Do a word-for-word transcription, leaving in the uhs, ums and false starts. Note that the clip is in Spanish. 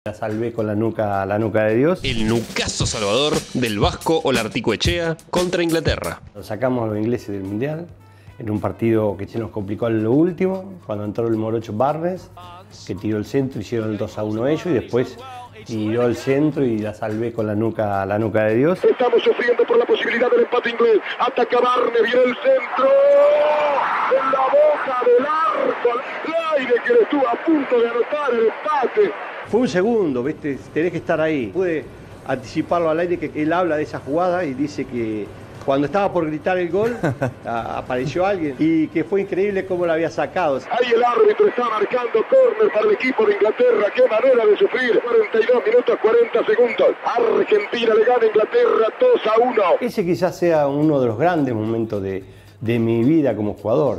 La salvé con la nuca, la nuca de Dios. El nucazo salvador del Vasco Olarticoechea contra Inglaterra. Lo sacamos a los ingleses del Mundial en un partido que se nos complicó en lo último, cuando entró el morocho Barnes, que tiró el centro, hicieron el dos a uno ellos y después tiró el centro y la salvé con la nuca, la nuca de Dios. Estamos sufriendo por la posibilidad del empate inglés. Ataca Barnes, viene el centro. En la boca del arco, al aire, que le estuvo a punto de anotar el empate. Fue un segundo, ¿viste? Tenés que estar ahí. Pude anticiparlo al aire, que él habla de esa jugada y dice que cuando estaba por gritar el gol, a, apareció alguien y que fue increíble cómo lo había sacado. Ahí el árbitro está marcando córner para el equipo de Inglaterra. ¡Qué manera de sufrir! cuarenta y dos minutos, cuarenta segundos. Argentina le gana a Inglaterra dos a uno. Ese quizás sea uno de los grandes momentos de, de mi vida como jugador.